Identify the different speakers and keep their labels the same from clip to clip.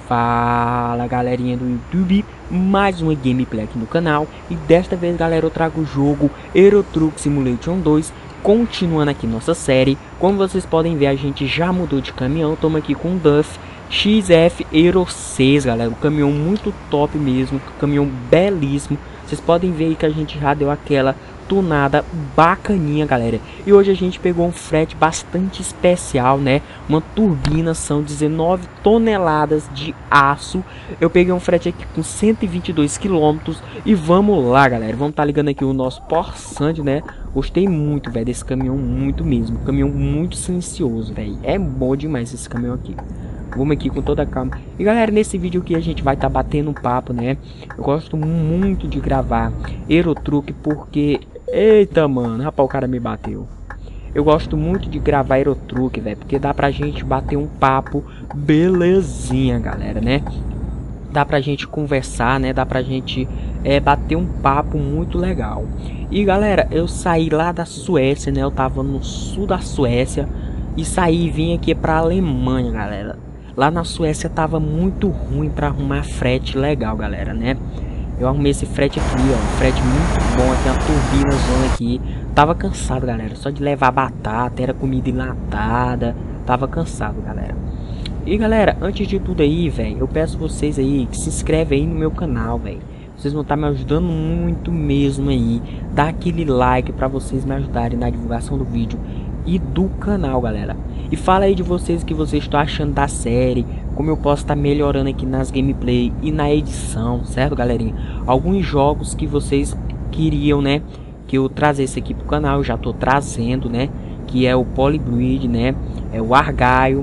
Speaker 1: Fala galerinha do YouTube, mais uma gameplay aqui no canal. E desta vez galera eu trago o jogo Euro Truck Simulation 2. Continuando aqui nossa série. Como vocês podem ver, a gente já mudou de caminhão. Estamos aqui com o Duff XF Euro 6, galera. Um caminhão muito top mesmo, um caminhão belíssimo. Vocês podem ver aí que a gente já deu aquela tunada bacaninha, galera. E hoje a gente pegou um frete bastante especial, né? Uma turbina, são 19 toneladas de aço. Eu peguei um frete aqui com 122 quilômetros. E vamos lá, galera. Vamos estar ligando aqui o nosso Porsche, né? Gostei muito, velho, desse caminhão, muito mesmo. Caminhão muito silencioso, velho. É bom demais esse caminhão aqui. Vamos aqui com toda a calma. E galera, nesse vídeo aqui a gente vai estar batendo um papo, né? Eu gosto muito de gravar Euro Truck porque... Eita, mano, rapaz, o cara me bateu. Eu gosto muito de gravar Euro Truck, velho, porque dá pra gente bater um papo belezinha, galera, né? Dá pra gente conversar, né? Dá pra gente bater um papo muito legal. E galera, eu saí lá da Suécia, né? Eu tava no sul da Suécia e saí e vim aqui pra Alemanha, galera. Lá na Suécia tava muito ruim pra arrumar frete legal, galera, né? Eu arrumei esse frete aqui, ó, um frete muito bom, aqui, uma turbina zona aqui. Tava cansado, galera, só de levar batata, era comida enlatada. Tava cansado, galera. E galera, antes de tudo aí, velho, eu peço vocês aí que se inscrevem aí no meu canal, velho. Vocês vão estar me ajudando muito mesmo aí. Dá aquele like pra vocês me ajudarem na divulgação do vídeo e do canal, galera. E fala aí de vocês o que vocês estão achando da série, como eu posso estar melhorando aqui nas gameplay e na edição, certo, galerinha? Alguns jogos que vocês queriam, né, que eu trazesse aqui pro canal, eu já tô trazendo, né, que é o Polybridge, né, é o Argyle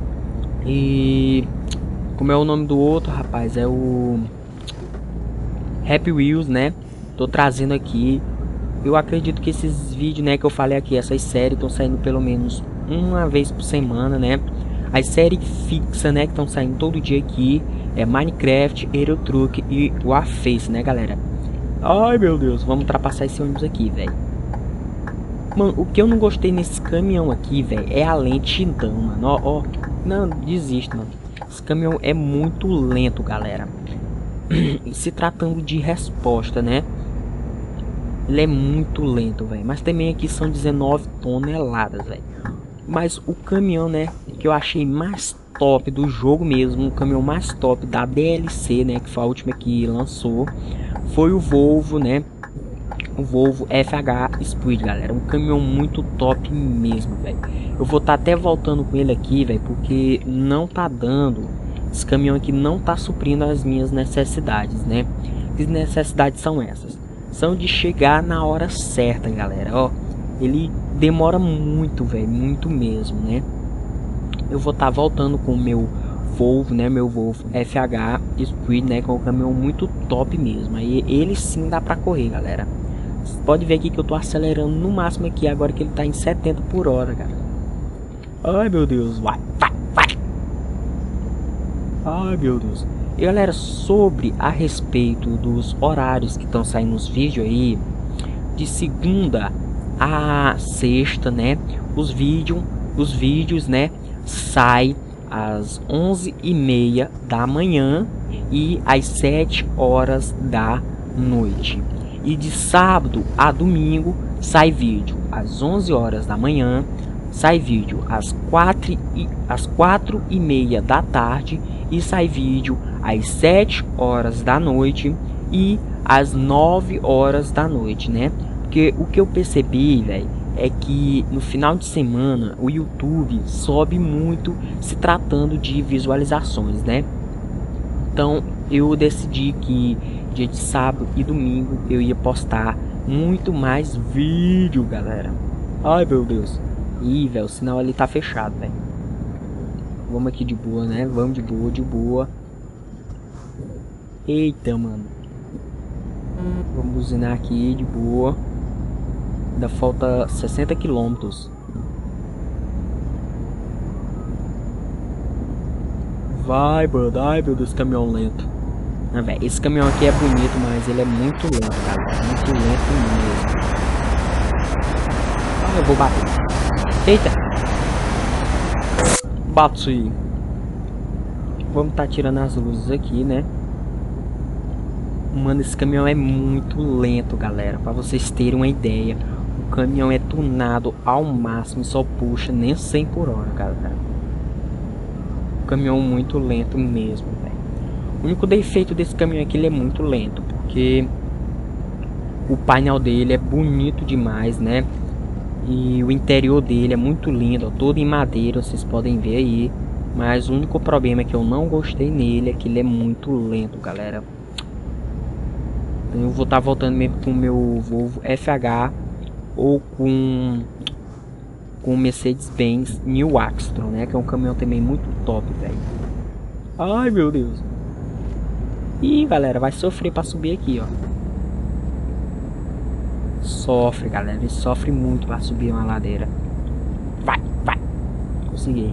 Speaker 1: e como é o nome do outro, rapaz, é o Happy Wheels, né? Tô trazendo aqui. Eu acredito que esses vídeos, né, que eu falei aqui, essas séries estão saindo pelo menos uma vez por semana, né? As séries fixas, né, que estão saindo todo dia aqui é Minecraft, Euro Truck e Warface, né, galera? Ai, meu Deus, vamos ultrapassar esse ônibus aqui, velho. Mano, o que eu não gostei nesse caminhão aqui, velho, é a lentidão, mano. Ó, não, desiste, mano. Esse caminhão é muito lento, galera. Se tratando de resposta, né? Ele é muito lento, velho. Mas também aqui são 19 toneladas, velho. Mas o caminhão, né, que eu achei mais top do jogo mesmo, o caminhão mais top da DLC, né, que foi a última que lançou, foi o Volvo, né? O Volvo FH Speed, galera. Um caminhão muito top mesmo, velho. Eu vou estar até voltando com ele aqui, velho, porque não tá dando. Esse caminhão aqui não tá suprindo as minhas necessidades, né? Que necessidades são essas? São de chegar na hora certa, galera. Ó, ele demora muito, velho, muito mesmo, né? Eu vou estar voltando com o meu Volvo, né? Meu Volvo FH Speed, né? Com um caminhão muito top mesmo. Aí ele sim dá pra correr, galera. Você pode ver aqui que eu tô acelerando no máximo aqui agora que ele tá em 70 por hora, cara. Ai, meu Deus, vai. Ai, meu Deus. E galera, sobre a respeito dos horários que estão saindo nos vídeos aí, de segunda a sexta, né, os vídeos, né, saem às 11h30 da manhã e às 7 horas da noite. E de sábado a domingo sai vídeo às 11 horas da manhã, sai vídeo às 4h30 da tarde e sai vídeo às 7 horas da noite e às 9 horas da noite, né? Porque o que eu percebi, velho, é que no final de semana o YouTube sobe muito se tratando de visualizações, né? Então eu decidi que dia de sábado e domingo eu ia postar muito mais vídeo, galera. Ai, meu Deus. Ih, velho, o sinal ali tá fechado, velho. Vamos aqui de boa, né? Vamos de boa, de boa. Eita, mano. Vamos buzinar aqui de boa. Ainda falta 60 quilômetros. Vai, mano. Ai, meu Deus, caminhão lento. Ah, véio, esse caminhão aqui é bonito, mas ele é muito lento, galera. Muito lento mesmo. Ah, eu vou bater. Eita. Bate. Vamos tá tirando as luzes aqui, né? Mano, esse caminhão é muito lento, galera. Pra vocês terem uma ideia, o caminhão é tunado ao máximo e só puxa nem 100 por hora, galera. Caminhão muito lento mesmo, velho. O único defeito desse caminhão é que ele é muito lento, porque o painel dele é bonito demais, né? E o interior dele é muito lindo, ó, todo em madeira, vocês podem ver aí. Mas o único problema é que eu não gostei nele é que ele é muito lento, galera. Eu vou estar voltando mesmo com o meu Volvo FH ou com o Mercedes-Benz New Axtron, né? Que é um caminhão também muito top, velho. Ai, meu Deus. Ih, galera, vai sofrer pra subir aqui, ó. Sofre, galera. Ele sofre muito pra subir uma ladeira. Vai, vai. Consegui.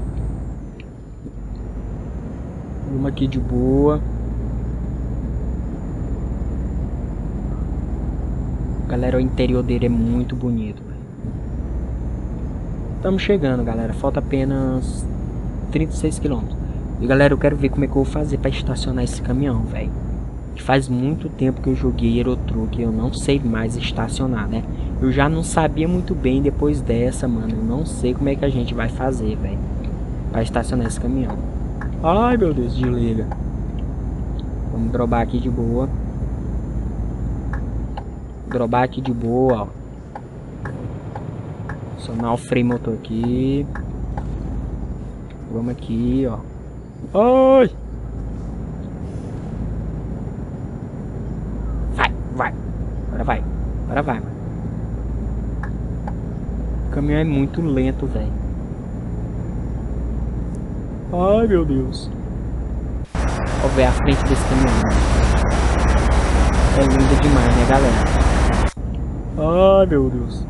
Speaker 1: Uma aqui de boa. Galera, o interior dele é muito bonito, velho. Estamos chegando, galera. Falta apenas 36 km. E, galera, eu quero ver como é que eu vou fazer pra estacionar esse caminhão, velho. Que faz muito tempo que eu joguei Euro Truck e eu não sei mais estacionar, né? Eu já não sabia muito bem depois dessa, mano. Eu não sei como é que a gente vai fazer, velho, pra estacionar esse caminhão. Ai, meu Deus, desliga. Vamos drobar aqui de boa. Drobar aqui de boa, ó. Acionar o freio motor aqui. Vamos aqui, ó. Oi! Vai. Agora vai. Agora vai, mano. O caminhão é muito lento, velho. Ai, meu Deus. Ó, ver a frente desse caminhão, mano. É linda demais, né, galera? Ai, meu Deus.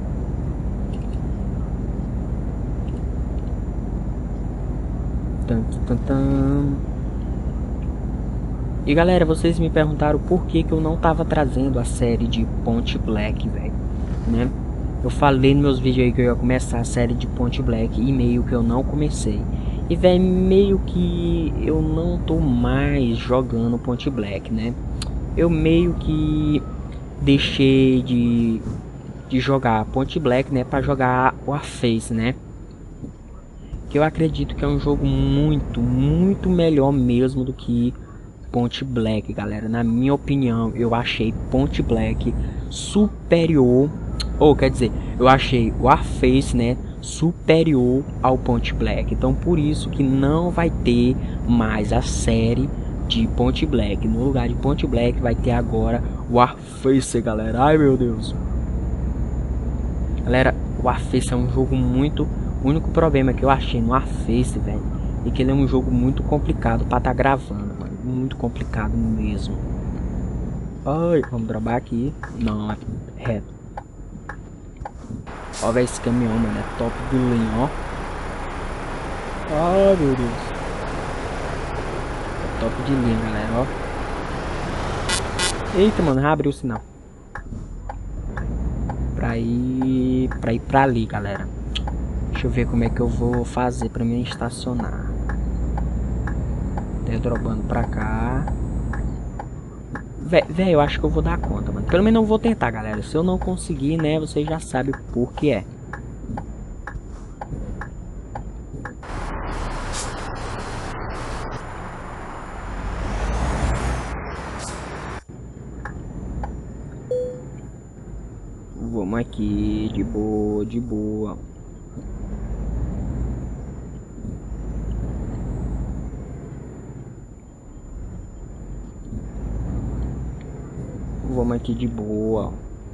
Speaker 1: E galera, vocês me perguntaram por que eu não tava trazendo a série de Point Black, velho, né? Eu falei nos meus vídeos aí que eu ia começar a série de Point Black e meio que eu não comecei. E velho, meio que eu não tô mais jogando Point Black, né? Eu meio que deixei de jogar Point Black, né, pra jogar Warface, né? Que eu acredito que é um jogo muito melhor mesmo do que Point Black, galera. Na minha opinião, eu achei Point Black superior, ou quer dizer, eu achei Warface, né, superior ao Point Black. Então por isso que não vai ter mais a série de Point Black. No lugar de Point Black vai ter agora Warface, galera. Ai, meu Deus. Galera, o Warface é um jogo muito... O único problema que eu achei no Warface, velho, é que ele é um jogo muito complicado pra tá gravando, mano. Muito complicado mesmo. Ai, vamos drobar aqui. Não, é reto. Ó, velho, esse caminhão, mano, é top de linha, ó. Ai, meu Deus. É top de linha, galera, ó. Eita, mano, já abriu o sinal. Pra ir pra ali, galera. Deixa eu ver como é que eu vou fazer pra me estacionar. Tô drobando pra cá. Véi, eu acho que eu vou dar conta, mano. Pelo menos eu vou tentar, galera. Se eu não conseguir, né, vocês já sabem por que é. Vamos aqui, de boa, de boa. Vamos aqui de boa.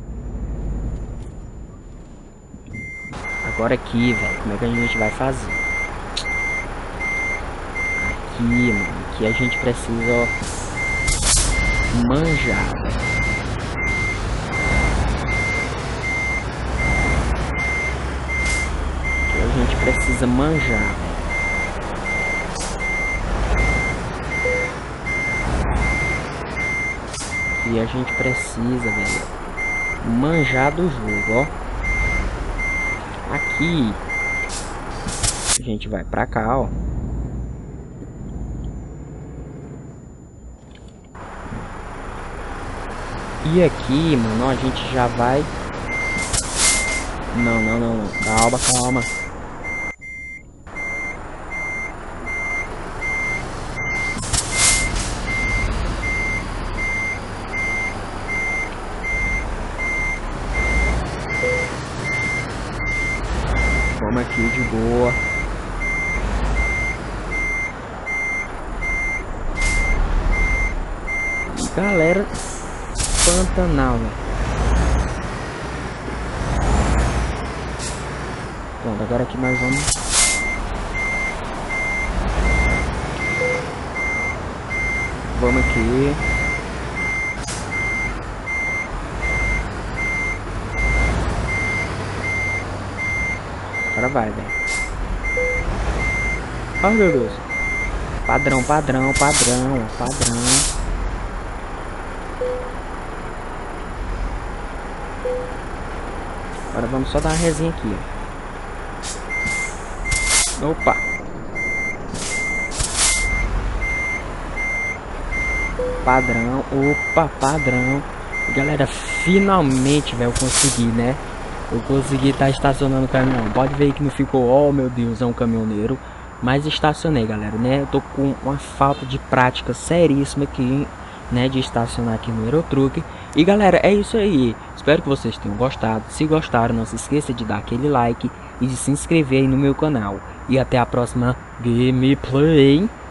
Speaker 1: Agora aqui, velho, como é que a gente vai fazer? Aqui, mano, aqui a gente precisa, ó, manjar, velho. Aqui a gente precisa manjar, velho. E a gente precisa, velho, manjar do jogo, ó. Aqui a gente vai pra cá, ó. E aqui, mano, ó, a gente já vai... Não, não, não, não. Calma, calma. Vamos aqui de boa. E galera, Pantanal, né? Pronto, agora aqui nós vamos... Vamos aqui. Agora vai, velho. Ai, meu Deus. Padrão, padrão, padrão, padrão. Agora vamos só dar uma resinha aqui, ó. Opa. Padrão, opa, padrão. Galera, finalmente, velho, eu consegui, né? Eu consegui estar estacionando o caminhão. Pode ver que não ficou, oh meu Deus, é um caminhoneiro. Mas estacionei, galera, né? Eu tô com uma falta de prática seríssima aqui, né? De estacionar aqui no Eurotruck. E galera, é isso aí. Espero que vocês tenham gostado. Se gostaram, não se esqueça de dar aquele like e de se inscrever aí no meu canal. E até a próxima gameplay.